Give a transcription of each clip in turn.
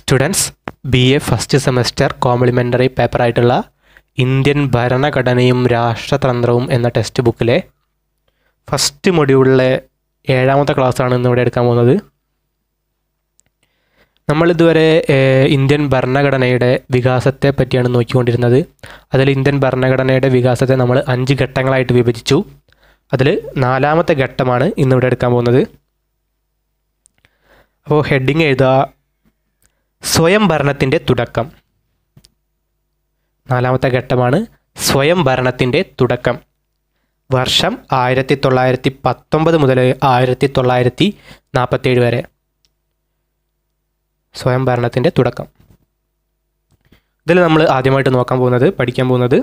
Students BA first semester complementary പേപ്പറായിട്ടുള്ള Indian ഭരണഘടനയും രാഷ്ട്രതന്ത്രവും എന്ന ടെക്സ്റ്റ് ബുക്കിലെ ഫസ്റ്റ് മൊഡ്യൂളിലെ 7ാമത്തെ ക്ലാസ്സാണ് ഇന്നിവിടെ എടുക്കാൻ പോകുന്നത്. നമ്മളിതുവരെ ഇന്ത്യൻ ഭരണഘടനയുടെ വികാസത്തെ പറ്റിയാണ് നോക്കിക്കൊണ്ടിരുന്നത്. അതിൽ ഇന്ത്യൻ ഭരണഘടനയുടെ വികാസത്തെ നമ്മൾ 5 ഘട്ടങ്ങളായിട്ട് വിഭജിച്ചു. അതിൽ 4ാമത്തെ ഘട്ടമാണ് ഇന്നിവിടെ എടുക്കാൻ പോകുന്നത്. അപ്പോൾ ഹെഡിങ് എഴുതുക, സ്വയം ഭരണത്തിൻ്റെ തുടക്കം. 4ാമത്തെ ഘട്ടമാണ് സ്വയം ഭരണത്തിൻ്റെ തുടക്കം. വർഷം 1919 മുതൽ 1947 വരെ സ്വയം ഭരണത്തിൻ്റെ തുടക്കം. ഇതിൽ നമ്മൾ ആദ്യമായിട്ട് പഠിക്കാൻ പോകുന്നത്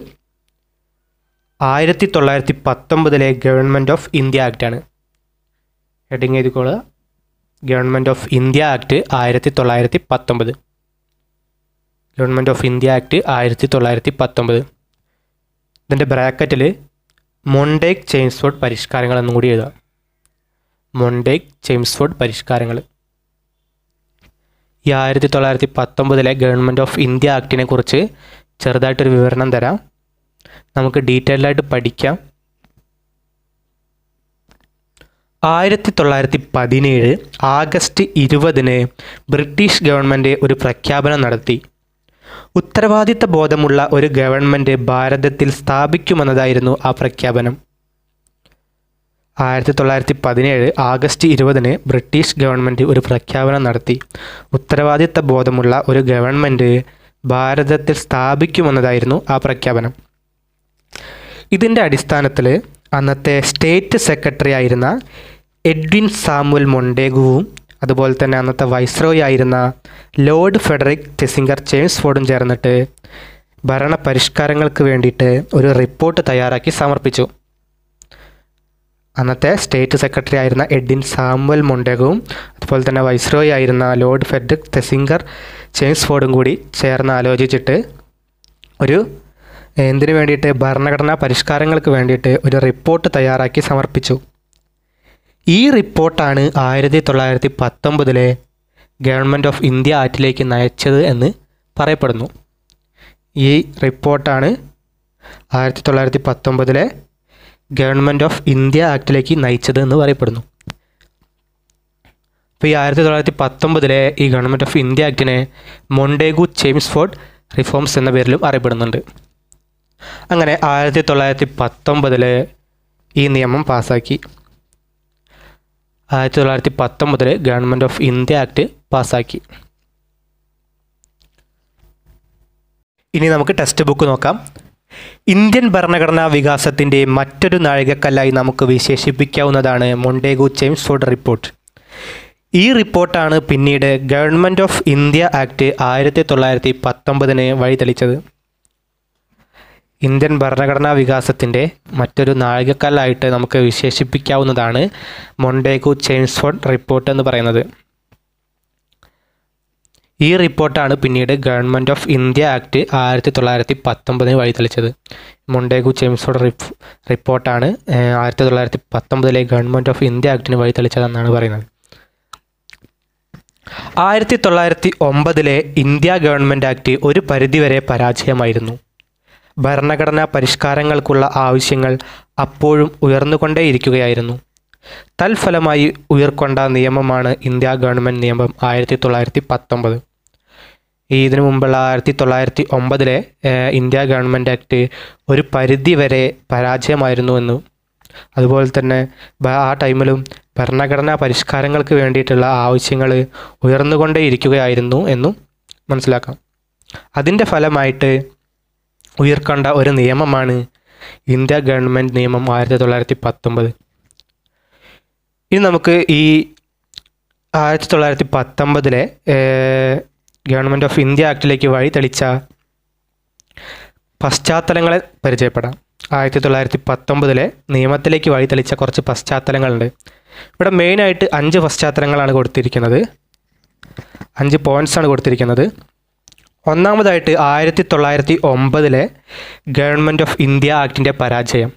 1919 ഗവൺമെൻറ് ഓഫ് ഇന്ത്യ ആക്റ്റാണ്. ഹെഡിങ് എഴുതിക്കോളുക, government of India act 1919. Government of India act 1919. ഇതിൻ്റെ ബ്രാക്കറ്റിൽ മൊണ്ടേഗ് ചെയിംസ്ഫോർഡ് പരിഷ്കാരങ്ങൾ എന്നും കൂടി എഴുതാം. മൊണ്ടേഗ് ചെയിംസ്ഫോർഡ് പരിഷ്കാരങ്ങൾ. ഈ 1919 ഗവൺമെൻറ് ഓഫ് ഇന്ത്യ ആക്ടിനെ കുറിച്ച് ചെറുതായിട്ടൊരു വിവരണം തരാം. നമുക്ക് ഡീറ്റെയിൽഡായിട്ട് പഠിക്കാം. 1917 ആഗസ്റ്റ് 20 ബ്രിട്ടീഷ് ഗവൺമെൻറ് ഒരു പ്രഖ്യാപനം നടത്തി. ഉത്തരവാദിത്ത ബോധമുള്ള ഒരു ഗവൺമെൻറ് ഭാരതത്തിൽ സ്ഥാപിക്കുമെന്നതായിരുന്നു ആ പ്രഖ്യാപനം. 1917 ആഗസ്റ്റ് 20 ബ്രിട്ടീഷ് ഗവൺമെൻറ് ഒരു പ്രഖ്യാപനം നടത്തി. ഉത്തരവാദിത്ത ബോധമുള്ള ഒരു ഗവൺമെൻറ് ഭാരതത്തിൽ സ്ഥാപിക്കുമെന്നതായിരുന്നു ആ പ്രഖ്യാപനം. ഇതിൻ്റെ അടിസ്ഥാനത്തിൽ അന്നത്തെ സ്റ്റേറ്റ് സെക്രട്ടറി ആയിരുന്ന എഡ്വിൻ സാമുവൽ മൊണ്ടേഗുവും അതുപോലെ തന്നെ അന്നത്തെ വൈസ്രോയി ആയിരുന്ന ലോർഡ് ഫെഡറിക് ടെസിംഗർ ചെയിംസ്ഫോർഡും ചേർന്നിട്ട് ഭരണ പരിഷ്കാരങ്ങൾക്ക് വേണ്ടിയിട്ട് ഒരു റിപ്പോർട്ട് തയ്യാറാക്കി സമർപ്പിച്ചു. അന്നത്തെ സ്റ്റേറ്റ് സെക്രട്ടറി ആയിരുന്ന എഡ്വിൻ സാമുവൽ മൊണ്ടേഗുവും അതുപോലെ തന്നെ വൈസ്രോയി ആയിരുന്ന ലോർഡ് ഫെഡറിക് ടെസിംഗർ ചെയിംസ്ഫോർഡും കൂടി ചേർന്ന് ആലോചിച്ചിട്ട് എന്തിനു വേണ്ടിയിട്ട് ഭരണഘടനാ പരിഷ്കാരങ്ങൾക്ക് വേണ്ടിയിട്ട് ഒരു റിപ്പോർട്ട് തയ്യാറാക്കി സമർപ്പിച്ചു. ഈ റിപ്പോർട്ടാണ് 1919 ഗവൺമെൻറ് ഓഫ് ഇന്ത്യ ആക്ടിലേക്ക് നയിച്ചത് എന്ന് പറയപ്പെടുന്നു. ഈ റിപ്പോർട്ടാണ് 1919 ഗവൺമെൻറ് ഓഫ് ഇന്ത്യ ആക്ടിലേക്ക് നയിച്ചത് എന്ന് പറയപ്പെടുന്നു. അപ്പോൾ ഈ 1919 ഈ ഗവൺമെൻറ് ഓഫ് ഇന്ത്യ ആക്ടിനെ മൊണ്ടേഗു ചെയിംസ്ഫോർഡ് റിഫോംസ് എന്ന പേരിലും അറിയപ്പെടുന്നുണ്ട്. അങ്ങനെ 1919 ഈ നിയമം പാസ്സാക്കി. 1919 ഗവൺമെൻറ് ഓഫ് ഇന്ത്യ ആക്ട് പാസ്സാക്കി. ഇനി നമുക്ക് ടെക്സ്റ്റ് ബുക്ക് നോക്കാം. ഇന്ത്യൻ ഭരണഘടനാ വികാസത്തിൻ്റെ മറ്റൊരു നാഴികക്കല്ലായി നമുക്ക് വിശേഷിപ്പിക്കാവുന്നതാണ് മൊണ്ടേഗു ചെയിംസ്ഫോർഡ് റിപ്പോർട്ട്. ഈ റിപ്പോർട്ടാണ് പിന്നീട് ഗവൺമെൻറ് ഓഫ് ഇന്ത്യ ആക്ട് 1919 വഴിതെളിച്ചത്. ഇന്ത്യൻ ഭരണഘടനാ വികാസത്തിൻ്റെ മറ്റൊരു നാഴികക്കല്ലായിട്ട് നമുക്ക് വിശേഷിപ്പിക്കാവുന്നതാണ് മൊണ്ടേഗു ചെയിംസ്ഫോർഡ് റിപ്പോർട്ട് എന്ന് പറയുന്നത്. ഈ റിപ്പോർട്ടാണ് പിന്നീട് ഗവൺമെൻറ് ഓഫ് ഇന്ത്യ ആക്ട് 1919 വഴിതെളിച്ചത്. മൊണ്ടേഗു ചെയിംസ്ഫോർഡ് റിപ്പോർട്ടാണ് 1919 ഗവൺമെൻറ് ഓഫ് ഇന്ത്യ ആക്ടിന് വഴിതെളിച്ചതെന്നാണ് പറയുന്നത്. 1909 ഇന്ത്യ ഗവൺമെൻറ് ആക്ട് ഒരു പരിധിവരെ പരാജയമായിരുന്നു. ഭരണഘടനാ പരിഷ്കാരങ്ങൾക്കുള്ള ആവശ്യങ്ങൾ അപ്പോഴും ഉയർന്നുകൊണ്ടേയിരിക്കുകയായിരുന്നു. തൽഫലമായി ഉയർക്കൊണ്ട നിയമമാണ് ഇന്ത്യ ഗവൺമെൻറ് നിയമം 1919. ഇതിനു മുമ്പുള്ള 1909 ഇന്ത്യ ഗവൺമെൻറ് ആക്ട് ഒരു പരിധിവരെ പരാജയമായിരുന്നുവെന്നും അതുപോലെ തന്നെ ആ ടൈമിലും ഭരണഘടനാ പരിഷ്കാരങ്ങൾക്ക് വേണ്ടിയിട്ടുള്ള ആവശ്യങ്ങൾ ഉയർന്നുകൊണ്ടേയിരിക്കുകയായിരുന്നു എന്നും മനസ്സിലാക്കാം. അതിൻ്റെ ഫലമായിട്ട് ഉയർക്കൊണ്ട ഒരു നിയമമാണ് ഇന്ത്യ ഗവൺമെൻറ് നിയമം 1919. ഇനി നമുക്ക് ഈ 1919 ഗവൺമെൻറ് ഓഫ് ഇന്ത്യ ആക്ടിലേക്ക് വഴിതെളിച്ച പശ്ചാത്തലങ്ങളെ പരിചയപ്പെടാം. 1919 നിയമത്തിലേക്ക് വഴിതെളിച്ച കുറച്ച് പശ്ചാത്തലങ്ങളുണ്ട്. ഇവിടെ മെയിനായിട്ട് 5 പശ്ചാത്തലങ്ങളാണ് കൊടുത്തിരിക്കുന്നത്. 5 പോയിൻറ്റ്സാണ് കൊടുത്തിരിക്കുന്നത്. ഒന്നാമതായിട്ട് 1909 ഗവൺമെൻറ് ഓഫ് ഇന്ത്യ ആക്ടിൻ്റെ പരാജയം.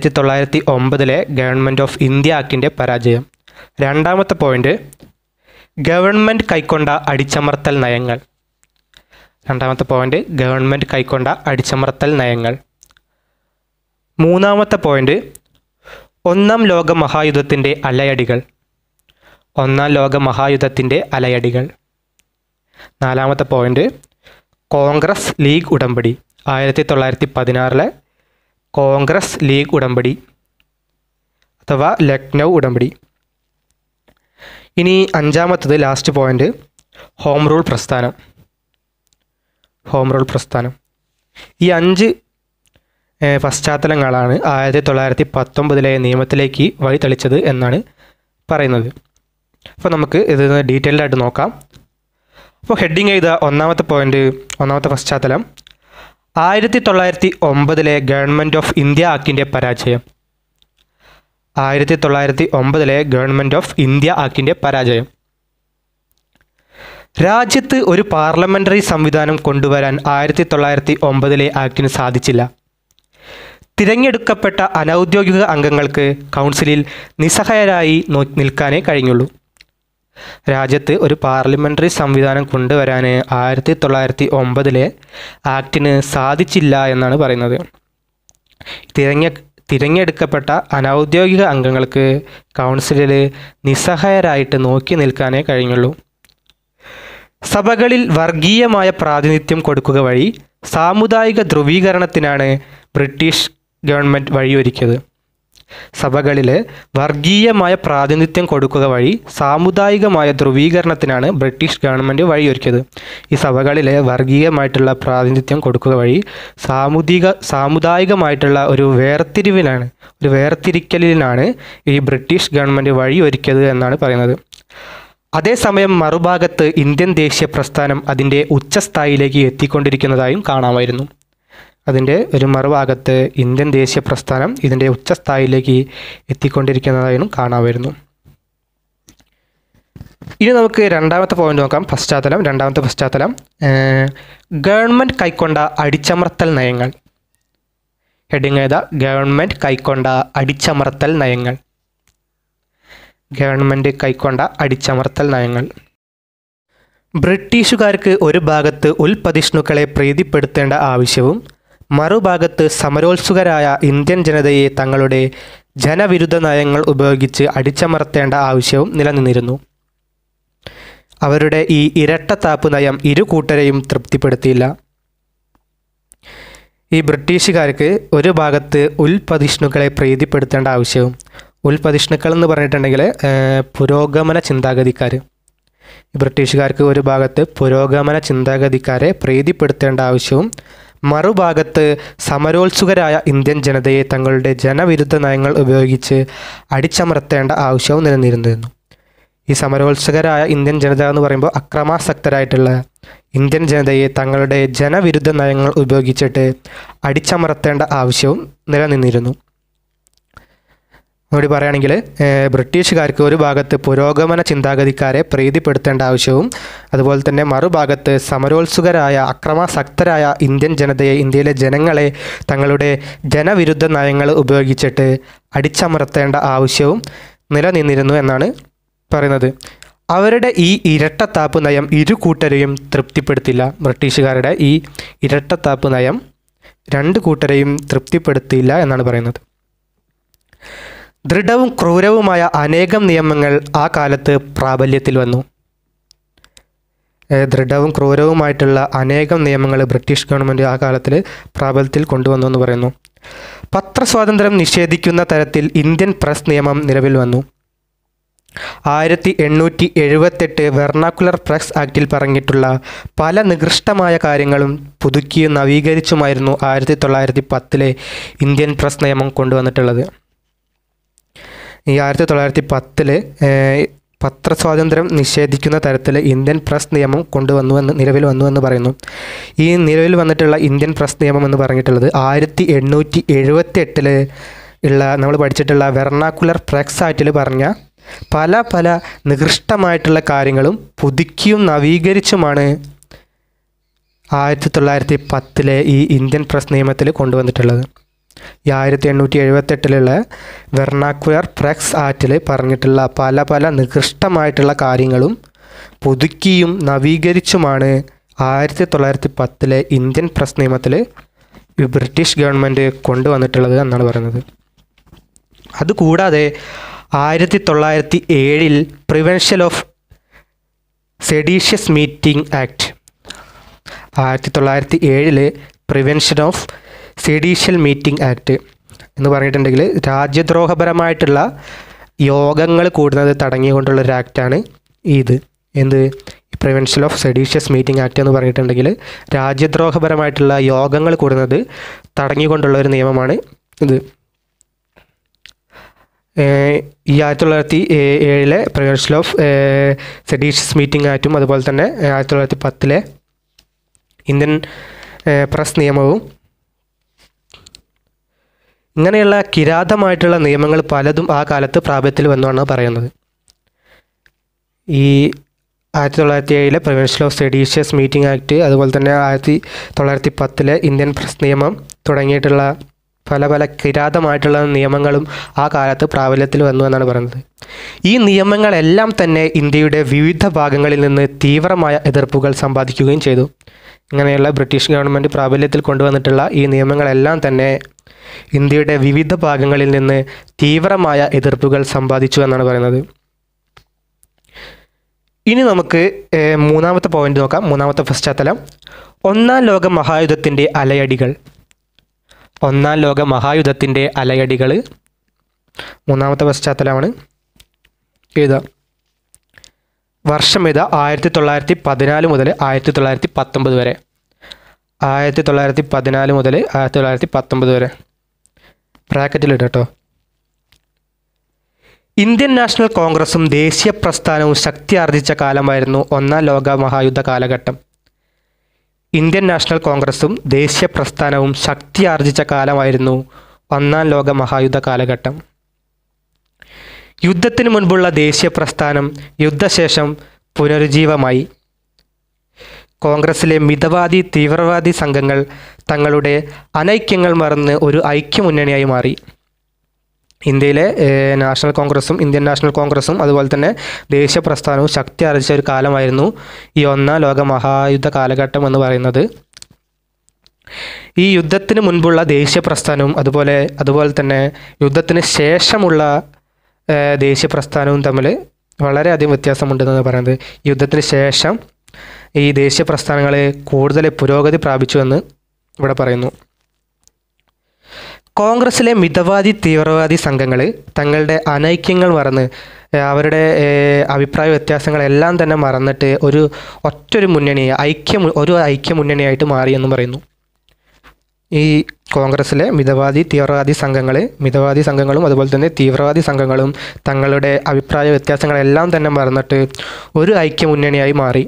1909 ഗവൺമെൻറ് ഓഫ് ഇന്ത്യ ആക്ടിൻ്റെ പരാജയം. രണ്ടാമത്തെ പോയിൻ്റ്, ഗവൺമെൻറ് കൈക്കൊണ്ട അടിച്ചമർത്തൽ നയങ്ങൾ. രണ്ടാമത്തെ പോയിന്റ് ഗവൺമെൻറ് കൈക്കൊണ്ട അടിച്ചമർത്തൽ നയങ്ങൾ. മൂന്നാമത്തെ പോയിന്റ് ഒന്നാം ലോക മഹായുദ്ധത്തിൻ്റെ അലയടികൾ. ഒന്നാം ലോക മഹായുദ്ധത്തിൻ്റെ അലയടികൾ. നാലാമത്തെ പോയിന്റ് കോൺഗ്രസ് ലീഗ് ഉടമ്പടി. 1916 കോൺഗ്രസ് ലീഗ് ഉടമ്പടി അഥവാ ലക്നൗ ഉടമ്പടി. ഇനി അഞ്ചാമത്തത് ലാസ്റ്റ് പോയിന്റ് ഹോം റൂൾ പ്രസ്ഥാനം. ഹോം റൂൾ പ്രസ്ഥാനം. ഈ 5 പശ്ചാത്തലങ്ങളാണ് 1919 നിയമത്തിലേക്ക് വഴി തെളിച്ചത് എന്നാണ് പറയുന്നത്. അപ്പോൾ നമുക്ക് ഇത് ഡീറ്റെയിൽഡായിട്ട് നോക്കാം. അപ്പോൾ ഹെഡിങ് ചെയ്ത ഒന്നാമത്തെ പോയിന്റ്, ഒന്നാമത്തെ പശ്ചാത്തലം 1909 ഗവൺമെൻറ് ഓഫ് ഇന്ത്യ ആക്ടിൻ്റെ പരാജയം. 1909 ഗവൺമെൻറ് ഓഫ് ഇന്ത്യ ആക്ടിൻ്റെ പരാജയം. രാജ്യത്ത് ഒരു പാർലമെൻ്ററി സംവിധാനം കൊണ്ടുവരാൻ 1909 ആക്ടിന് സാധിച്ചില്ല. തിരഞ്ഞെടുക്കപ്പെട്ട അനൗദ്യോഗിക അംഗങ്ങൾക്ക് കൗൺസിലിൽ നിസ്സഹായരായി നിൽക്കാനേ കഴിഞ്ഞുള്ളൂ. രാജ്യത്ത് ഒരു പാർലമെൻ്ററി സംവിധാനം കൊണ്ടുവരാൻ 1909 ആക്ടിന് സാധിച്ചില്ല എന്നാണ് പറയുന്നത്. തിരഞ്ഞെടുക്കപ്പെട്ട അനൗദ്യോഗിക അംഗങ്ങൾക്ക് കൗൺസിലിൽ നിസ്സഹായരായിട്ട് നോക്കി നിൽക്കാനേ കഴിഞ്ഞുള്ളൂ. സഭകളിൽ വർഗീയമായ പ്രാതിനിധ്യം കൊടുക്കുക വഴി സാമുദായിക ധ്രുവീകരണത്തിനാണ് ബ്രിട്ടീഷ് ഗവൺമെൻറ് വഴിയൊരുക്കിയത്. സഭകളിൽ വർഗീയമായ പ്രാതിനിധ്യം കൊടുക്കുക വഴി സാമുദായികമായ ധ്രുവീകരണത്തിനാണ് ബ്രിട്ടീഷ് ഗവൺമെൻറ് വഴിയൊരുക്കിയത്. ഈ സഭകളിലെ വർഗീയമായിട്ടുള്ള പ്രാതിനിധ്യം കൊടുക്കുക വഴി സാമുദായികമായിട്ടുള്ള ഒരു വേർതിരിക്കലിനാണ് ഈ ബ്രിട്ടീഷ് ഗവൺമെൻറ് വഴിയൊരുക്കിയത് എന്നാണ് പറയുന്നത്. അതേസമയം മറുഭാഗത്ത് ഇന്ത്യൻ ദേശീയ പ്രസ്ഥാനം അതിൻ്റെ ഉച്ചസ്ഥായിലേക്ക് എത്തിക്കൊണ്ടിരിക്കുന്നതായും കാണാമായിരുന്നു. അതിൻ്റെ ഒരു മറുഭാഗത്ത് ഇന്ത്യൻ ദേശീയ പ്രസ്ഥാനം ഇതിൻ്റെ ഉച്ചസ്ഥായിലേക്ക് എത്തിക്കൊണ്ടിരിക്കുന്നതായും കാണാമായിരുന്നു. ഇനി നമുക്ക് രണ്ടാമത്തെ പോയിന്റ് നോക്കാം. രണ്ടാമത്തെ പശ്ചാത്തലം ഗവൺമെൻറ് കൈക്കൊണ്ട അടിച്ചമർത്തൽ നയങ്ങൾ. ഹെഡിങ് ഏതാ? ഗവൺമെൻറ് കൈക്കൊണ്ട അടിച്ചമർത്തൽ നയങ്ങൾ. ഗവൺമെൻറ് കൈക്കൊണ്ട അടിച്ചമർത്തൽ നയങ്ങൾ. ബ്രിട്ടീഷുകാർക്ക് ഒരു ഭാഗത്ത് ഉൽപ്പതിഷ്ണുക്കളെ പ്രീതിപ്പെടുത്തേണ്ട ആവശ്യവും മറുഭാഗത്ത് സമരോത്സുകരായ ഇന്ത്യൻ ജനതയെ തങ്ങളുടെ ജനവിരുദ്ധ നയങ്ങൾ ഉപയോഗിച്ച് അടിച്ചമർത്തേണ്ട ആവശ്യവും നിലനിന്നിരുന്നു. അവരുടെ ഈ ഇരട്ടത്താപ്പ് നയം ഇരു കൂട്ടരെയും തൃപ്തിപ്പെടുത്തിയില്ല. ഈ ബ്രിട്ടീഷുകാർക്ക് ഒരു ഭാഗത്ത് ഉൽപ്പതിഷ്ണുക്കളെ പ്രീതിപ്പെടുത്തേണ്ട ആവശ്യവും, ഉൽപ്പതിഷ്ണുക്കൾ എന്ന് പറഞ്ഞിട്ടുണ്ടെങ്കിൽ പുരോഗമന ചിന്താഗതിക്കാർ. ബ്രിട്ടീഷുകാർക്ക് ഒരു ഭാഗത്ത് പുരോഗമന ചിന്താഗതിക്കാരെ പ്രീതിപ്പെടുത്തേണ്ട ആവശ്യവും മറുഭാഗത്ത് സമരോത്സുകരായ ഇന്ത്യൻ ജനതയെ തങ്ങളുടെ ജനവിരുദ്ധ നയങ്ങൾ ഉപയോഗിച്ച് അടിച്ചമർത്തേണ്ട ആവശ്യവും നിലനിന്നിരുന്നു. ഈ സമരോത്സുകരായ ഇന്ത്യൻ ജനത എന്ന് പറയുമ്പോൾ അക്രമാസക്തരായിട്ടുള്ള ഇന്ത്യൻ ജനതയെ തങ്ങളുടെ ജനവിരുദ്ധ നയങ്ങൾ ഉപയോഗിച്ചിട്ട് അടിച്ചമർത്തേണ്ട ആവശ്യവും നിലനിന്നിരുന്നു. കൂടി പറയുകയാണെങ്കിൽ ബ്രിട്ടീഷുകാർക്ക് ഒരു ഭാഗത്ത് പുരോഗമന ചിന്താഗതിക്കാരെ പ്രീതിപ്പെടുത്തേണ്ട ആവശ്യവും അതുപോലെ തന്നെ മറുഭാഗത്ത് സമരോത്സുകരായ അക്രമാസക്തരായ ഇന്ത്യൻ ജനതയെ, ഇന്ത്യയിലെ ജനങ്ങളെ തങ്ങളുടെ ജനവിരുദ്ധ നയങ്ങൾ ഉപയോഗിച്ചിട്ട് അടിച്ചമർത്തേണ്ട ആവശ്യവും നിലനിന്നിരുന്നു എന്നാണ് പറയുന്നത്. അവരുടെ ഈ ഇരട്ടത്താപ്പ് നയം ഇരു കൂട്ടരെയും തൃപ്തിപ്പെടുത്തില്ല. ബ്രിട്ടീഷുകാരുടെ ഈ ഇരട്ടത്താപ്പ് നയം രണ്ട് കൂട്ടരെയും തൃപ്തിപ്പെടുത്തിയില്ല എന്നാണ് പറയുന്നത്. ദൃഢവും ക്രൂരവുമായ അനേകം നിയമങ്ങൾ ആ കാലത്ത് പ്രാബല്യത്തിൽ വന്നു. ദൃഢവും ക്രൂരവുമായിട്ടുള്ള അനേകം നിയമങ്ങൾ ബ്രിട്ടീഷ് ഗവൺമെൻറ് ആ കാലത്തിൽ പ്രാബല്യത്തിൽ കൊണ്ടുവന്നു എന്ന് പറയുന്നു. പത്രസ്വാതന്ത്ര്യം നിഷേധിക്കുന്ന തരത്തിൽ ഇന്ത്യൻ പ്രസ് നിയമം നിലവിൽ വന്നു. 1878 വെർണാക്കുലർ പ്രസ് ആക്റ്റിൽ പറഞ്ഞിട്ടുള്ള പല നികൃഷ്ടമായ കാര്യങ്ങളും പുതുക്കിയും നവീകരിച്ചുമായിരുന്നു 1910 ഇന്ത്യൻ പ്രസ് നിയമം കൊണ്ടുവന്നിട്ടുള്ളത്. ഈ 1910 പത്രസ്വാതന്ത്ര്യം നിഷേധിക്കുന്ന തരത്തിൽ ഇന്ത്യൻ പ്രസ് നിയമം നിലവിൽ വന്നു എന്ന് പറയുന്നു. ഈ നിലവിൽ വന്നിട്ടുള്ള ഇന്ത്യൻ പ്രസ് നിയമം എന്ന് പറഞ്ഞിട്ടുള്ളത് 1878 ഉള്ള നമ്മൾ പഠിച്ചിട്ടുള്ള വെർണാക്കുലർ പ്രസ് ആക്റ്റിൽ പറഞ്ഞ പല നികൃഷ്ടമായിട്ടുള്ള കാര്യങ്ങളും പുതുക്കിയും നവീകരിച്ചുമാണ് 1910 ഈ ഇന്ത്യൻ പ്രസ് നിയമത്തിൽ കൊണ്ടുവന്നിട്ടുള്ളത്. ഈ 1878 വെർണാക്കുലർ പ്രസ് ആക്റ്റിൽ പറഞ്ഞിട്ടുള്ള പല നികൃഷ്ടമായിട്ടുള്ള കാര്യങ്ങളും പുതുക്കിയും നവീകരിച്ചുമാണ് 1910 ഇന്ത്യൻ പ്രസ് നിയമത്തിൽ ബ്രിട്ടീഷ് ഗവൺമെൻറ് കൊണ്ടുവന്നിട്ടുള്ളത് എന്നാണ് പറയുന്നത്. അതുകൂടാതെ 1907 prevention of seditious meeting act, 1907 prevention of seditious meeting act എന്ന് പറഞ്ഞിട്ടുണ്ടെങ്കിൽ രാജ്യദ്രോഹപരമായിട്ടുള്ള യോഗങ്ങൾ കൂടുന്നത് തടഞ്ഞുകൊണ്ടുള്ളൊരു ആക്റ്റാണ് ഇത്. എന്ത് prevention of seditious meeting act എന്ന് പറഞ്ഞിട്ടുണ്ടെങ്കിൽ രാജ്യദ്രോഹപരമായിട്ടുള്ള യോഗങ്ങൾ കൂടുന്നത് തടഞ്ഞുകൊണ്ടുള്ള ഒരു നിയമമാണ് ഇത്. ഈ 1907 പ്രിവെൻഷൻ ഓഫ് സെഡീഷ്യസ് മീറ്റിംഗ് ആക്റ്റും അതുപോലെ തന്നെ 1910 ഇന്ത്യൻ പ്രസ് നിയമവും ഇങ്ങനെയുള്ള കിരാതമായിട്ടുള്ള നിയമങ്ങൾ പലതും ആ കാലത്ത് പ്രാബല്യത്തിൽ വന്നുവെന്നാണ് പറയുന്നത്. ഈ 1907 prevention of seditious meeting act അതുപോലെ തന്നെ 1910 ഇന്ത്യൻ പ്രസ് നിയമം തുടങ്ങിയിട്ടുള്ള പല കിരാതമായിട്ടുള്ള നിയമങ്ങളും ആ കാലത്ത് പ്രാബല്യത്തിൽ വന്നു എന്നാണ് പറയുന്നത്. ഈ നിയമങ്ങളെല്ലാം തന്നെ ഇന്ത്യയുടെ വിവിധ ഭാഗങ്ങളിൽ നിന്ന് തീവ്രമായ എതിർപ്പുകൾ സമ്പാദിക്കുകയും ചെയ്തു. ഇങ്ങനെയുള്ള ബ്രിട്ടീഷ് ഗവൺമെൻറ് പ്രാബല്യത്തിൽ കൊണ്ടുവന്നിട്ടുള്ള ഈ നിയമങ്ങളെല്ലാം തന്നെ ഇന്ത്യയുടെ വിവിധ ഭാഗങ്ങളിൽ നിന്ന് തീവ്രമായ എതിർപ്പുകൾ സമ്പാദിച്ചു എന്നാണ് പറയുന്നത്. ഇനി നമുക്ക് മൂന്നാമത്തെ പോയിന്റ് നോക്കാം. മൂന്നാമത്തെ പശ്ചാത്തലം ഒന്നാം ലോക മഹായുദ്ധത്തിൻ്റെ അലയടികൾ. ഒന്നാം ലോക മഹായുദ്ധത്തിൻ്റെ അലയടികൾ മൂന്നാമത്തെ പശ്ചാത്തലമാണ്. എഴുതാം. വർഷം ഏതാ? 1914 മുതൽ 1919 വരെ. 1914 മുതൽ 1919 വരെ ബ്രാക്കറ്റിലിട്ട് കേട്ടോ. ഇന്ത്യൻ നാഷണൽ കോൺഗ്രസും ദേശീയ പ്രസ്ഥാനവും ശക്തിയാർജിച്ച കാലമായിരുന്നു ഒന്നാം ലോക മഹായുദ്ധ കാലഘട്ടം. ഇന്ത്യൻ നാഷണൽ കോൺഗ്രസും ദേശീയ പ്രസ്ഥാനവും ശക്തിയാർജിച്ച കാലമായിരുന്നു ഒന്നാം ലോക മഹായുദ്ധ കാലഘട്ടം. യുദ്ധത്തിന് മുൻപുള്ള ദേശീയ പ്രസ്ഥാനം യുദ്ധശേഷം പുനരുജ്ജീവമായി. കോൺഗ്രസിലെ മിതവാദി തീവ്രവാദി സംഘങ്ങൾ തങ്ങളുടെ അനൈക്യങ്ങൾ മറന്ന് ഒരു ഐക്യമുന്നണിയായി മാറി. ഇന്ത്യയിലെ നാഷണൽ കോൺഗ്രസും ഇന്ത്യൻ നാഷണൽ കോൺഗ്രസും അതുപോലെ തന്നെ ദേശീയ പ്രസ്ഥാനവും ശക്തി ആർജിച്ച ഒരു കാലമായിരുന്നു ഈ ഒന്നാം ലോക മഹായുദ്ധ കാലഘട്ടം എന്ന് പറയുന്നത്. ഈ യുദ്ധത്തിന് മുൻപുള്ള ദേശീയ പ്രസ്ഥാനവും അതുപോലെ തന്നെ യുദ്ധത്തിന് ശേഷമുള്ള ദേശീയ പ്രസ്ഥാനവും തമ്മിൽ വളരെയധികം വ്യത്യാസമുണ്ടെന്നാണ് പറയുന്നത്. യുദ്ധത്തിന് ശേഷം ഈ ദേശീയ പ്രസ്ഥാനങ്ങൾ കൂടുതൽ പുരോഗതി പ്രാപിച്ചുവെന്ന് ഇവിടെ പറയുന്നു. കോൺഗ്രസിലെ മിതവാദി തീവ്രവാദി സംഘങ്ങൾ തങ്ങളുടെ അനൈക്യങ്ങൾ മറന്ന് അവരുടെ അഭിപ്രായ വ്യത്യാസങ്ങളെല്ലാം തന്നെ മറന്നിട്ട് ഒറ്റൊരു മുന്നണിയെ ഐക്യമുന്നണിയായിട്ട് മാറിയെന്നും പറയുന്നു. ഈ കോൺഗ്രസിലെ മിതവാദി സംഘങ്ങളും അതുപോലെ തന്നെ തീവ്രവാദി സംഘങ്ങളും തങ്ങളുടെ അഭിപ്രായ വ്യത്യാസങ്ങളെല്ലാം തന്നെ മറന്നിട്ട് ഒരു ഐക്യമുന്നണിയായി മാറി.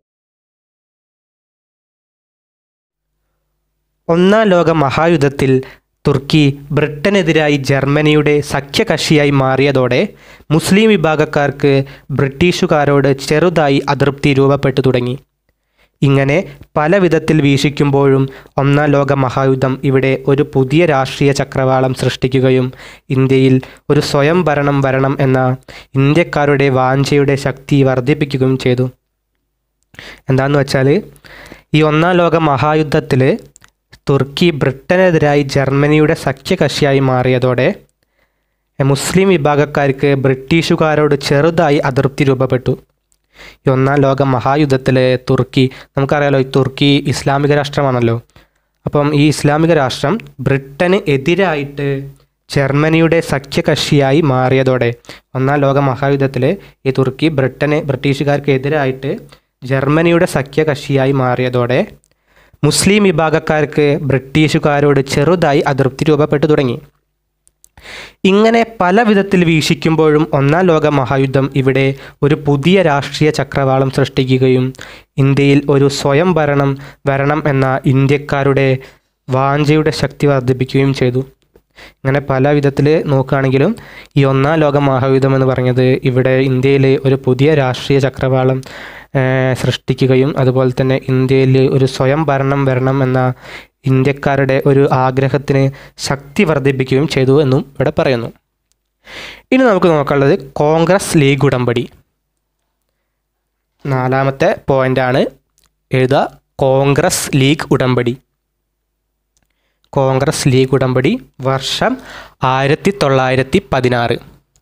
ഒന്നാം ലോക മഹായുദ്ധത്തിൽ തുർക്കി ബ്രിട്ടനെതിരായി ജർമ്മനിയുടെ സഖ്യകക്ഷിയായി മാറിയതോടെ മുസ്ലിം വിഭാഗക്കാർക്ക് ബ്രിട്ടീഷുകാരോട് ചെറുതായി അതൃപ്തി രൂപപ്പെട്ടു തുടങ്ങി. ഇങ്ങനെ പല വിധത്തിൽ വീക്ഷിക്കുമ്പോഴും ഒന്നാം ലോക മഹായുദ്ധം ഇവിടെ ഒരു പുതിയ രാഷ്ട്രീയ ചക്രവാളം സൃഷ്ടിക്കുകയും ഇന്ത്യയിൽ ഒരു സ്വയം ഭരണം വരണം എന്ന ഇന്ത്യക്കാരുടെ വാഞ്ചയുടെ ശക്തി വർദ്ധിപ്പിക്കുകയും ചെയ്തു. എന്താണെന്ന് വെച്ചാൽ ഈ ഒന്നാം ലോക മഹായുദ്ധത്തിൽ തുർക്കി ബ്രിട്ടനെതിരായി ജർമ്മനിയുടെ സഖ്യകക്ഷിയായി മാറിയതോടെ മുസ്ലിം വിഭാഗക്കാർക്ക് ബ്രിട്ടീഷുകാരോട് ചെറുതായി അതൃപ്തി രൂപപ്പെട്ടു. ഈ ഒന്നാം ലോക മഹായുദ്ധത്തിൽ തുർക്കി, നമുക്കറിയാലോ, തുർക്കി ഇസ്ലാമിക രാഷ്ട്രമാണല്ലോ. അപ്പം ഈ ഇസ്ലാമിക രാഷ്ട്രം ബ്രിട്ടന് എതിരായിട്ട് ജർമ്മനിയുടെ സഖ്യകക്ഷിയായി മാറിയതോടെ ഒന്നാം ലോക മഹായുദ്ധത്തിൽ ഈ തുർക്കി ബ്രിട്ടീഷുകാർക്ക് എതിരായിട്ട് ജർമ്മനിയുടെ സഖ്യകക്ഷിയായി മാറിയതോടെ മുസ്ലിം വിഭാഗക്കാർക്ക് ബ്രിട്ടീഷുകാരോട് ചെറുതായി അതൃപ്തി രൂപപ്പെട്ടു തുടങ്ങി. ഇങ്ങനെ പല വിധത്തിൽ വീക്ഷിക്കുമ്പോഴും ഒന്നാം ലോക മഹായുദ്ധം ഇവിടെ ഒരു പുതിയ രാഷ്ട്രീയ ചക്രവാളം സൃഷ്ടിക്കുകയും ഇന്ത്യയിൽ ഒരു സ്വയം ഭരണം വരണം എന്ന ഇന്ത്യക്കാരുടെ വാഞ്ചയുടെ ശക്തി വർദ്ധിപ്പിക്കുകയും ചെയ്തു. ഇങ്ങനെ പല വിധത്തിൽ നോക്കുകയാണെങ്കിലും ഈ ഒന്നാം ലോക മഹായുദ്ധം എന്ന് പറഞ്ഞത് ഇവിടെ ഇന്ത്യയിൽ ഒരു പുതിയ രാഷ്ട്രീയ ചക്രവാളം സൃഷ്ടിക്കുകയും അതുപോലെ തന്നെ ഇന്ത്യയിൽ ഒരു സ്വയം ഭരണം വരണം എന്ന ഇന്ത്യക്കാരുടെ ഒരു ആഗ്രഹത്തിന് ശക്തി വർദ്ധിപ്പിക്കുകയും ചെയ്തു എന്നും ഇവിടെ പറയുന്നു. ഇനി നമുക്ക് നോക്കാനുള്ളത് കോൺഗ്രസ് ലീഗ് ഉടമ്പടി. നാലാമത്തെ പോയിൻ്റാണ് എഴുതുക. കോൺഗ്രസ് ലീഗ് ഉടമ്പടി. കോൺഗ്രസ് ലീഗ് ഉടമ്പടി വർഷം 1916.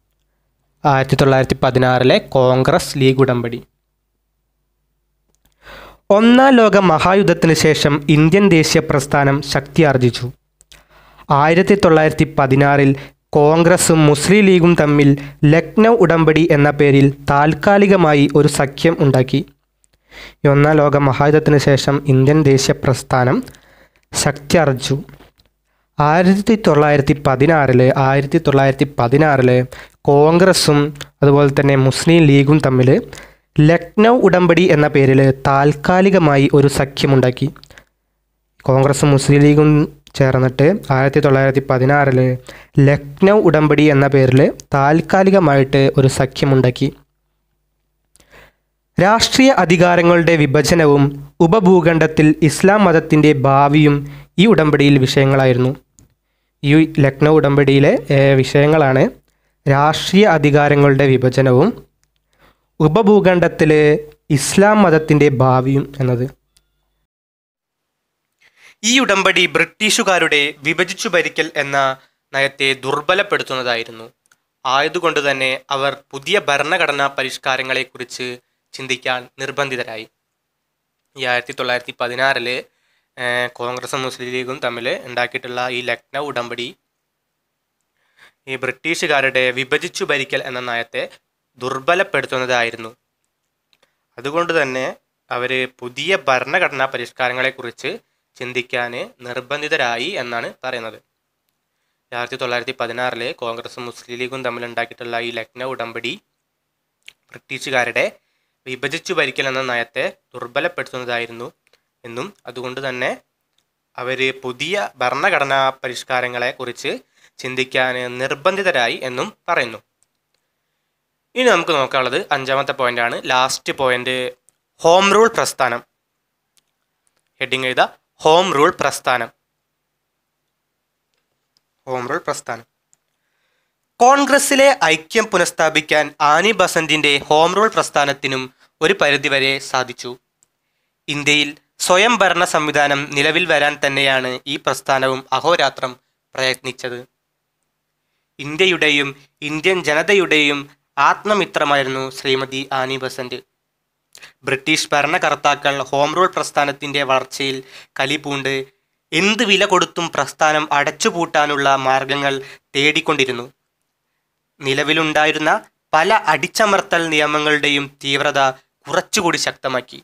1916 കോൺഗ്രസ് ലീഗ് ഉടമ്പടി. ഒന്നാം ലോക മഹായുദ്ധത്തിന് ശേഷം ഇന്ത്യൻ ദേശീയ പ്രസ്ഥാനം ശക്തിയാർജിച്ചു. 1916 കോൺഗ്രസും മുസ്ലിം ലീഗും തമ്മിൽ ലക്നൗ ഉടമ്പടി എന്ന പേരിൽ താൽക്കാലികമായി ഒരു സഖ്യം ഉണ്ടാക്കി. ഒന്നാം ലോക മഹായുദ്ധത്തിന് ശേഷം ഇന്ത്യൻ ദേശീയ പ്രസ്ഥാനം ശക്തിയാർജിച്ചു. 1916 കോൺഗ്രസും അതുപോലെ തന്നെ മുസ്ലിം ലീഗും തമ്മിൽ ലക്നൗ ഉടമ്പടി എന്ന പേരിൽ താൽക്കാലികമായി ഒരു സഖ്യമുണ്ടാക്കി. കോൺഗ്രസും മുസ്ലിം ലീഗും ചേർന്നിട്ട് 1916 ലക്നൗ ഉടമ്പടി എന്ന പേരിൽ താൽക്കാലികമായിട്ട് ഒരു സഖ്യമുണ്ടാക്കി. രാഷ്ട്രീയ അധികാരങ്ങളുടെ വിഭജനവും ഉപഭൂഖണ്ഡത്തിൽ ഇസ്ലാം മതത്തിൻ്റെ ഭാവിയും ഈ ഉടമ്പടിയിൽ വിഷയങ്ങളായിരുന്നു. ഈ ലക്നൗ ഉടമ്പടിയിലെ വിഷയങ്ങളാണ് രാഷ്ട്രീയ അധികാരങ്ങളുടെ വിഭജനവും ഉപഭൂഖണ്ഡത്തിൽ ഇസ്ലാം മതത്തിൻ്റെ ഭാവിയും എന്നത്. ഈ ഉടമ്പടി ബ്രിട്ടീഷുകാരുടെ വിഭജിച്ചു ഭരിക്കൽ എന്ന നയത്തെ ദുർബലപ്പെടുത്തുന്നതായിരുന്നു. ആയതുകൊണ്ട് തന്നെ അവർ പുതിയ ഭരണഘടനാ പരിഷ്കാരങ്ങളെക്കുറിച്ച് ചിന്തിക്കാൻ നിർബന്ധിതരായി. ഈ 1916 കോൺഗ്രസും മുസ്ലിം ലീഗും തമ്മിൽ ഉണ്ടാക്കിയിട്ടുള്ള ഈ ലക്നൗ ഉടമ്പടി ഈ ബ്രിട്ടീഷുകാരുടെ വിഭജിച്ചു ഭരിക്കൽ എന്ന നയത്തെ ദുർബലപ്പെടുത്തുന്നതായിരുന്നു. അതുകൊണ്ട് തന്നെ അവർ പുതിയ ഭരണഘടനാ പരിഷ്കാരങ്ങളെക്കുറിച്ച് ചിന്തിക്കാൻ നിർബന്ധിതരായി എന്നാണ് പറയുന്നത്. 1916 കോൺഗ്രസും മുസ്ലിം ലീഗും തമ്മിൽ ഉണ്ടാക്കിയിട്ടുള്ള ഈ ലക്നൗ ഉടമ്പടി ബ്രിട്ടീഷുകാരുടെ വിഭജിച്ചു ഭരിക്കൽ എന്ന നയത്തെ ദുർബലപ്പെടുത്തുന്നതായിരുന്നു എന്നും അതുകൊണ്ട് തന്നെ അവർ പുതിയ ഭരണഘടനാ പരിഷ്കാരങ്ങളെ കുറിച്ച് ചിന്തിക്കാൻ നിർബന്ധിതരായി എന്നും പറയുന്നു. ഇനി നമുക്ക് നോക്കാനുള്ളത് അഞ്ചാമത്തെ പോയിൻ്റാണ്, ലാസ്റ്റ് പോയിൻ്റ്, ഹോം റൂൾ പ്രസ്ഥാനം. ഹെഡിങ് എഴുതാ, ഹോം റൂൾ പ്രസ്ഥാനം. ഹോം റൂൾ പ്രസ്ഥാനം. കോൺഗ്രസിലെ ഐക്യം പുനഃസ്ഥാപിക്കാൻ ആനി ബസന്റിൻ്റെ ഹോം റൂൾ പ്രസ്ഥാനത്തിനും ഒരു പരിധിവരെ സാധിച്ചു. ഇന്ത്യയിൽ സ്വയം ഭരണ സംവിധാനം നിലവിൽ വരാൻ തന്നെയാണ് ഈ പ്രസ്ഥാനവും അഹോരാത്രം പ്രയത്നിച്ചത്. ഇന്ത്യയുടെയും ഇന്ത്യൻ ജനതയുടെയും ആത്മമിത്രമായിരുന്നു ശ്രീമതി ആനി ബസന്റ്. ബ്രിട്ടീഷ് ഭരണകർത്താക്കൾ ഹോം റൂൾ പ്രസ്ഥാനത്തിൻ്റെ വളർച്ചയിൽ കലിപൂണ്ട് എന്ത് വില കൊടുത്തും പ്രസ്ഥാനം അടച്ചുപൂട്ടാനുള്ള മാർഗങ്ങൾ തേടിക്കൊണ്ടിരുന്നു. നിലവിലുണ്ടായിരുന്ന പല അടിച്ചമർത്തൽ നിയമങ്ങളുടെയും തീവ്രത കുറച്ചുകൂടി ശക്തമാക്കി.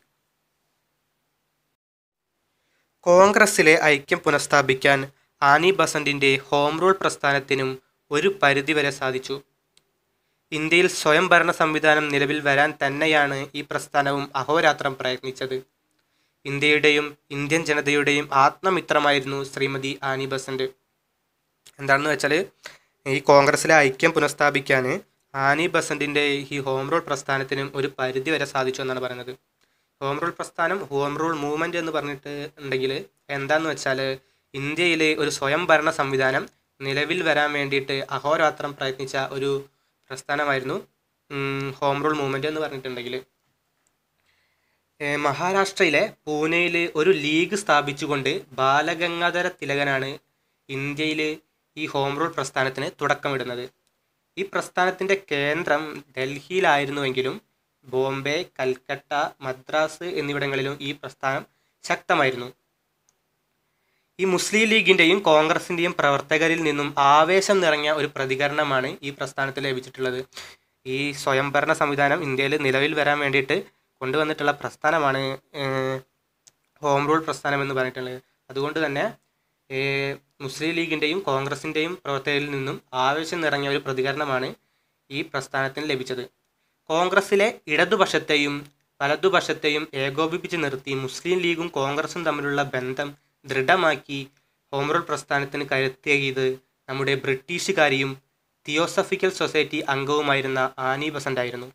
കോൺഗ്രസിലെ ഐക്യം പുനഃസ്ഥാപിക്കാൻ ആനി ബസന്റിൻ്റെ ഹോം റൂൾ പ്രസ്ഥാനത്തിനും ഒരു പരിധിവരെ സാധിച്ചു. ഇന്ത്യയിൽ സ്വയം ഭരണ സംവിധാനം നിലവിൽ വരാൻ തന്നെയാണ് ഈ പ്രസ്ഥാനവും അഹോരാത്രം പ്രയത്നിച്ചത്. ഇന്ത്യയുടെയും ഇന്ത്യൻ ജനതയുടെയും ആത്മമിത്രമായിരുന്നു ശ്രീമതി ആനി ബസന്റ്. എന്താണെന്ന് വെച്ചാൽ ഈ കോൺഗ്രസിലെ ഐക്യം പുനഃസ്ഥാപിക്കാൻ ആനി ബസന്റിൻ്റെ ഈ ഹോം റൂൾ പ്രസ്ഥാനത്തിനും ഒരു പരിധി വരെ സാധിച്ചു എന്നാണ് പറയുന്നത്. ഹോം റൂൾ പ്രസ്ഥാനം, ഹോം റൂൾ മൂവ്മെൻറ്റ് എന്ന് പറഞ്ഞിട്ട് ഉണ്ടെങ്കിൽ എന്താണെന്ന് വെച്ചാൽ ഇന്ത്യയിൽ ഒരു സ്വയം ഭരണ സംവിധാനം നിലവിൽ വരാൻ വേണ്ടിയിട്ട് അഹോരാത്രം പ്രയത്നിച്ച ഒരു പ്രസ്ഥാനമായിരുന്നു ഹോം റൂൾ മൂവ്മെൻറ്റ് എന്ന് പറഞ്ഞിട്ടുണ്ടെങ്കിൽ. മഹാരാഷ്ട്രയിലെ പൂനെയിൽ ഒരു ലീഗ് സ്ഥാപിച്ചുകൊണ്ട് ബാലഗംഗാധര തിലകനാണ് ഇന്ത്യയിൽ ഈ ഹോം റൂൾ പ്രസ്ഥാനത്തിന് തുടക്കമിടുന്നത്. ഈ പ്രസ്ഥാനത്തിൻ്റെ കേന്ദ്രം ഡൽഹിയിലായിരുന്നുവെങ്കിലും ബോംബെ, കൽക്കട്ട, മദ്രാസ് എന്നിവിടങ്ങളിലും ഈ പ്രസ്ഥാനം ശക്തമായിരുന്നു. ഈ മുസ്ലിം ലീഗിൻ്റെയും കോൺഗ്രസിൻ്റെയും പ്രവർത്തകരിൽ നിന്നും ആവേശം നിറഞ്ഞ ഒരു പ്രതികരണമാണ് ഈ പ്രസ്ഥാനത്തിൽ ലഭിച്ചിട്ടുള്ളത്. ഈ സ്വയംഭരണ സംവിധാനം ഇന്ത്യയിൽ നിലവിൽ വരാൻ വേണ്ടിയിട്ട് കൊണ്ടുവന്നിട്ടുള്ള പ്രസ്ഥാനമാണ് ഹോം റൂൾ പ്രസ്ഥാനം എന്ന് പറഞ്ഞിട്ടുള്ളത്. അതുകൊണ്ട് തന്നെ മുസ്ലിം ലീഗിൻ്റെയും കോൺഗ്രസിൻ്റെയും പ്രവർത്തകരിൽ നിന്നും ആവേശം നിറഞ്ഞ ഒരു പ്രതികരണമാണ് ഈ പ്രസ്ഥാനത്തിന് ലഭിച്ചത്. കോൺഗ്രസിലെ ഇടതുപക്ഷത്തെയും വലതുപക്ഷത്തെയും ഏകോപിപ്പിച്ച് നിർത്തി മുസ്ലിം ലീഗും കോൺഗ്രസും തമ്മിലുള്ള ബന്ധം ദൃഢമാക്കി ഹോം റൂൾ പ്രസ്ഥാനത്തിന് കരുത്തേകിയത് നമ്മുടെ ബ്രിട്ടീഷുകാരിയും തിയോസഫിക്കൽ സൊസൈറ്റി അംഗവുമായിരുന്ന ആനി ബസന്റ് ആയിരുന്നു.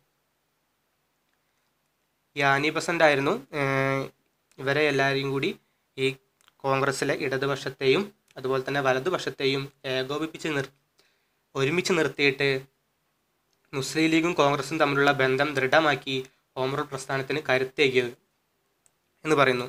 ഈ ആനി ബസന്റ് ആയിരുന്നു ഇവരെ എല്ലാവരെയും കൂടി ഈ കോൺഗ്രസിലെ ഇടതുപക്ഷത്തെയും അതുപോലെ തന്നെ വലതുപക്ഷത്തെയും ഏകോപിപ്പിച്ച് ഒരുമിച്ച് നിർത്തിയിട്ട് മുസ്ലിം ലീഗും കോൺഗ്രസും തമ്മിലുള്ള ബന്ധം ദൃഢമാക്കി ഹോം റൂൾ പ്രസ്ഥാനത്തിന് കരുത്തേകിയത് എന്ന് പറയുന്നു.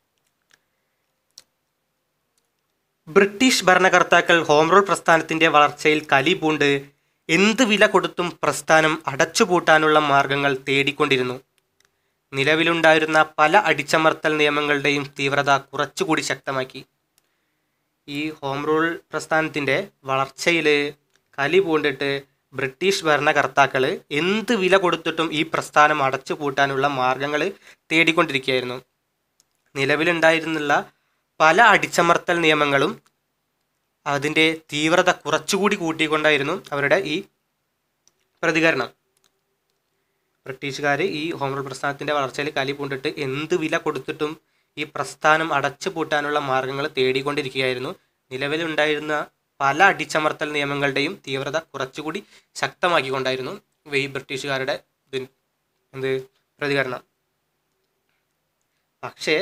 ബ്രിട്ടീഷ് ഭരണകർത്താക്കൾ ഹോം റൂൾ പ്രസ്ഥാനത്തിൻ്റെ വളർച്ചയിൽ കലി പൂണ്ട് എന്ത് വില കൊടുത്തും പ്രസ്ഥാനം അടച്ചുപൂട്ടാനുള്ള മാർഗങ്ങൾ തേടിക്കൊണ്ടിരുന്നു. നിലവിലുണ്ടായിരുന്ന പല അടിച്ചമർത്തൽ നിയമങ്ങളുടെയും തീവ്രത കുറച്ചുകൂടി ശക്തമാക്കി. ഈ ഹോം റൂൾ പ്രസ്ഥാനത്തിൻ്റെ വളർച്ചയിൽ കലി പൂണ്ടിട്ട് ബ്രിട്ടീഷ് ഭരണകർത്താക്കൾ എന്ത് വില കൊടുത്തിട്ടും ഈ പ്രസ്ഥാനം അടച്ചു പൂട്ടാനുള്ള മാർഗങ്ങൾ തേടിക്കൊണ്ടിരിക്കുകയായിരുന്നു. നിലവിലുണ്ടായിരുന്നുള്ള പല അടിച്ചമർത്തൽ നിയമങ്ങളും അതിൻ്റെ തീവ്രത കുറച്ചുകൂടി കൂട്ടിക്കൊണ്ടായിരുന്നു അവരുടെ ഈ പ്രതികരണം. ബ്രിട്ടീഷുകാർ ഈ ഹോം റൂൾ പ്രസ്ഥാനത്തിൻ്റെ വളർച്ചയിൽ കലി പൂണ്ടിട്ട് എന്ത് വില കൊടുത്തിട്ടും ഈ പ്രസ്ഥാനം അടച്ചു പൂട്ടാനുള്ള മാർഗങ്ങൾ തേടിക്കൊണ്ടിരിക്കുകയായിരുന്നു. നിലവിലുണ്ടായിരുന്ന പല അടിച്ചമർത്തൽ നിയമങ്ങളുടെയും തീവ്രത കുറച്ചുകൂടി ശക്തമാക്കിക്കൊണ്ടായിരുന്നു ഈ ബ്രിട്ടീഷുകാരുടെ പ്രതികരണം. പക്ഷേ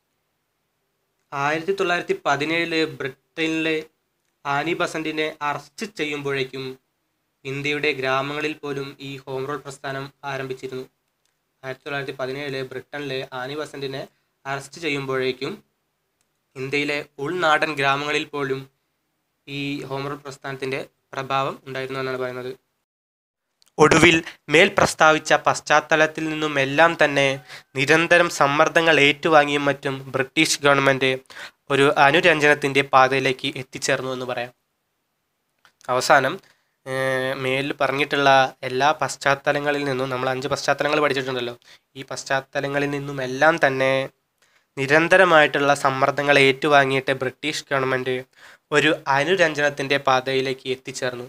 1917 ബ്രിട്ടനിലെ ആനി ബസന്റിനെ അറസ്റ്റ് ചെയ്യുമ്പോഴേക്കും ഇന്ത്യയുടെ ഗ്രാമങ്ങളിൽ പോലും ഈ ഹോം റൂൾ പ്രസ്ഥാനം ആരംഭിച്ചിരുന്നു. 1917 ബ്രിട്ടനിലെ ആനി ബസന്റിനെ അറസ്റ്റ് ചെയ്യുമ്പോഴേക്കും ഇന്ത്യയിലെ ഉൾനാടൻ ഗ്രാമങ്ങളിൽ പോലും ഈ ഹോം റൂൾ പ്രസ്ഥാനത്തിൻ്റെ പ്രഭാവം ഉണ്ടായിരുന്നു എന്നാണ് പറയുന്നത്. ഒടുവിൽ മേൽ പ്രസ്താവിച്ച പശ്ചാത്തലത്തിൽ നിന്നുമെല്ലാം തന്നെ നിരന്തരം സമ്മർദ്ദങ്ങൾ ഏറ്റുവാങ്ങിയും മറ്റും ബ്രിട്ടീഷ് ഗവൺമെൻറ് ഒരു അനുരഞ്ജനത്തിൻ്റെ പാതയിലേക്ക് എത്തിച്ചേർന്നു എന്ന് പറയാം. അവസാനം മേലിൽ പറഞ്ഞിട്ടുള്ള എല്ലാ പശ്ചാത്തലങ്ങളിൽ നിന്നും, നമ്മൾ 5 പശ്ചാത്തലങ്ങൾ പഠിച്ചിട്ടുണ്ടല്ലോ, ഈ പശ്ചാത്തലങ്ങളിൽ നിന്നുമെല്ലാം തന്നെ നിരന്തരമായിട്ടുള്ള സമ്മർദ്ദങ്ങൾ ഏറ്റുവാങ്ങിയിട്ട് ബ്രിട്ടീഷ് ഗവൺമെൻറ് ഒരു അനുരഞ്ജനത്തിൻ്റെ പാതയിലേക്ക് എത്തിച്ചേർന്നു.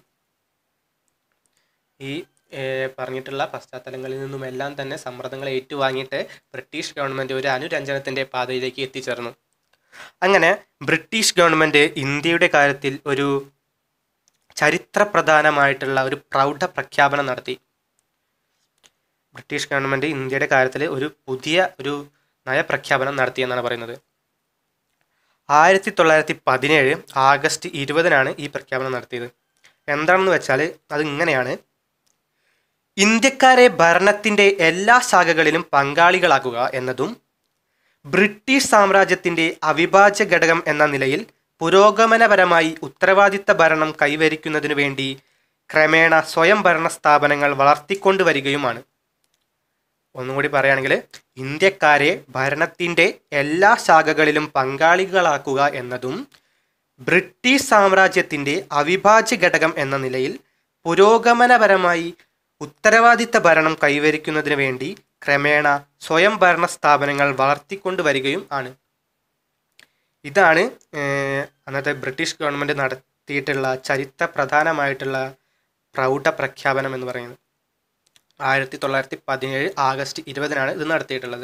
ഈ പറഞ്ഞിട്ടുള്ള പശ്ചാത്തലങ്ങളിൽ നിന്നുമെല്ലാം തന്നെ സമ്മർദ്ദങ്ങൾ ഏറ്റുവാങ്ങിയിട്ട് ബ്രിട്ടീഷ് ഗവൺമെൻറ് ഒരു അനുരഞ്ജനത്തിൻ്റെ പാതയിലേക്ക് എത്തിച്ചേർന്നു. അങ്ങനെ ബ്രിട്ടീഷ് ഗവൺമെൻറ് ഇന്ത്യയുടെ കാര്യത്തിൽ ഒരു ചരിത്രപ്രധാനമായിട്ടുള്ള ഒരു പ്രൗഢ പ്രഖ്യാപനം നടത്തി. ബ്രിട്ടീഷ് ഗവൺമെൻറ് ഇന്ത്യയുടെ കാര്യത്തിൽ ഒരു പുതിയ ഒരു നയപ്രഖ്യാപനം നടത്തിയെന്നാണ് പറയുന്നത്. 1917 ആഗസ്റ്റ് 20 ഈ പ്രഖ്യാപനം നടത്തിയത്. എന്താണെന്ന് വെച്ചാൽ അതിങ്ങനെയാണ്: ഇന്ത്യക്കാരെ ഭരണത്തിൻ്റെ എല്ലാ ശാഖകളിലും പങ്കാളികളാക്കുക എന്നതും ബ്രിട്ടീഷ് സാമ്രാജ്യത്തിൻ്റെ അവിഭാജ്യ ഘടകം എന്ന നിലയിൽ പുരോഗമനപരമായി ഉത്തരവാദിത്ത ഭരണം കൈവരിക്കുന്നതിനു വേണ്ടി ക്രമേണ സ്വയം ഭരണ സ്ഥാപനങ്ങൾ വളർത്തിക്കൊണ്ടുവരികയുമാണ്. ഒന്നുകൂടി പറയുകയാണെങ്കിൽ, ഇന്ത്യക്കാരെ ഭരണത്തിൻ്റെ എല്ലാ ശാഖകളിലും പങ്കാളികളാക്കുക എന്നതും ബ്രിട്ടീഷ് സാമ്രാജ്യത്തിൻ്റെ അവിഭാജ്യ ഘടകം എന്ന നിലയിൽ പുരോഗമനപരമായി ഉത്തരവാദിത്ത ഭരണം കൈവരിക്കുന്നതിന് വേണ്ടി ക്രമേണ സ്വയം ഭരണ സ്ഥാപനങ്ങൾ വളർത്തിക്കൊണ്ടുവരികയും ആണ്. ഇതാണ് അന്നത്തെ ബ്രിട്ടീഷ് ഗവൺമെൻറ് നടത്തിയിട്ടുള്ള ചരിത്രപ്രധാനമായിട്ടുള്ള പ്രൗഢ പ്രഖ്യാപനം എന്ന് പറയുന്നത്. 1917 ആഗസ്റ്റ് 20 ഇത് നടത്തിയിട്ടുള്ളത്.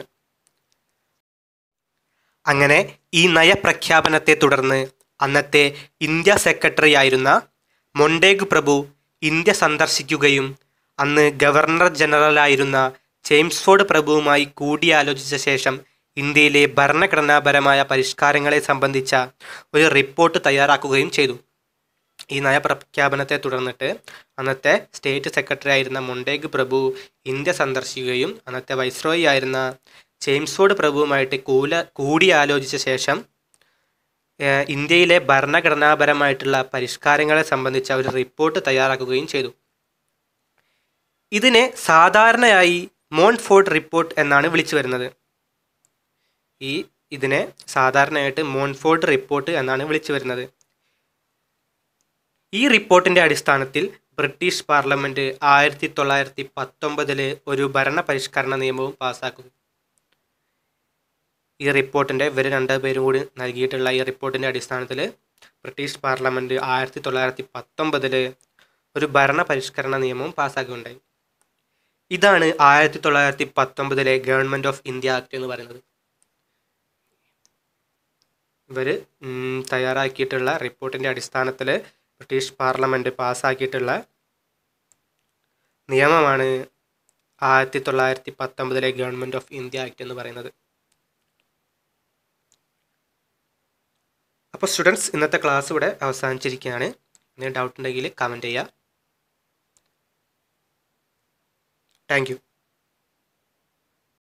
അങ്ങനെ ഈ നയപ്രഖ്യാപനത്തെ തുടർന്ന് അന്നത്തെ ഇന്ത്യ സെക്രട്ടറി ആയിരുന്ന മൊണ്ടേഗ് പ്രഭു ഇന്ത്യ സന്ദർശിക്കുകയും അന്ന് ഗവർണർ ജനറലായിരുന്ന ജെയിംസ്ഫോർഡ് പ്രഭുവുമായി കൂടിയാലോചിച്ച ശേഷം ഇന്ത്യയിലെ ഭരണഘടനാപരമായ പരിഷ്കാരങ്ങളെ സംബന്ധിച്ച ഒരു റിപ്പോർട്ട് തയ്യാറാക്കുകയും ചെയ്തു. ഈ നയപ്രഖ്യാപനത്തെ തുടർന്നിട്ട് അന്നത്തെ സ്റ്റേറ്റ് സെക്രട്ടറി ആയിരുന്ന മൊണ്ടേഗ് പ്രഭു ഇന്ത്യ സന്ദർശിക്കുകയും അന്നത്തെ വൈസ്രോയി ആയിരുന്ന ജെയിംസ്ഫോർഡ് പ്രഭുവുമായിട്ട് കൂടിയാലോചിച്ച ശേഷം ഇന്ത്യയിലെ ഭരണഘടനാപരമായിട്ടുള്ള പരിഷ്കാരങ്ങളെ സംബന്ധിച്ച ഒരു റിപ്പോർട്ട് തയ്യാറാക്കുകയും ചെയ്തു. ഇതിനെ സാധാരണയായി മോൺഫോർട്ട് റിപ്പോർട്ട് എന്നാണ് വിളിച്ചു വരുന്നത്. ഇതിനെ സാധാരണയായിട്ട് മോൺഫോർട്ട് റിപ്പോർട്ട് എന്നാണ് വിളിച്ചു വരുന്നത്. ഈ റിപ്പോർട്ടിൻ്റെ അടിസ്ഥാനത്തിൽ ബ്രിട്ടീഷ് പാർലമെൻറ്റ് 1919 ഒരു ഭരണ പരിഷ്കരണ നിയമവും പാസ്സാക്കുന്നു. ഈ റിപ്പോർട്ടിൻ്റെ ഇവർ 2 പേരും കൂടി നൽകിയിട്ടുള്ള ഈ റിപ്പോർട്ടിൻ്റെ അടിസ്ഥാനത്തിൽ ബ്രിട്ടീഷ് പാർലമെൻറ്റ് 1919 ഒരു ഭരണ പരിഷ്കരണ നിയമവും പാസ്സാക്കുകയുണ്ടായി. ഇതാണ് 1919 ഗവൺമെൻറ് ഓഫ് ഇന്ത്യ ആക്ട് എന്ന് പറയുന്നത്. ഇവർ തയ്യാറാക്കിയിട്ടുള്ള റിപ്പോർട്ടിൻ്റെ അടിസ്ഥാനത്തിൽ ബ്രിട്ടീഷ് പാർലമെൻറ്റ് പാസ്സാക്കിയിട്ടുള്ള നിയമമാണ് 1919 ഗവൺമെൻറ് ഓഫ് ഇന്ത്യ ആക്ട് എന്ന് പറയുന്നത്. അപ്പോൾ സ്റ്റുഡൻസ്, ഇന്നത്തെ ക്ലാസ് ഇവിടെ അവസാനിച്ചിരിക്കുകയാണ്. എന്തെങ്കിലും ഡൗട്ട് ഉണ്ടെങ്കിൽ കമൻറ്റ് ചെയ്യുക. Thank U.